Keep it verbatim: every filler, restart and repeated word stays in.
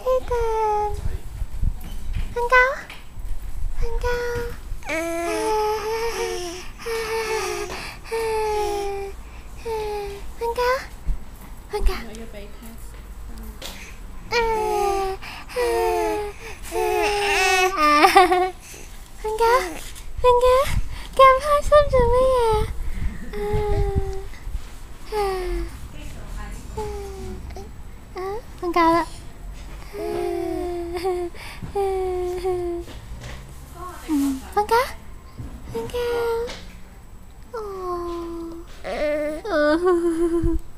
Ethan 瞓覺瞓覺。瞓覺瞓覺。我要俾 test。瞓覺瞓覺，咁開心做乜嘢？瞓覺啦。嗯，瞓覺瞓覺。哦。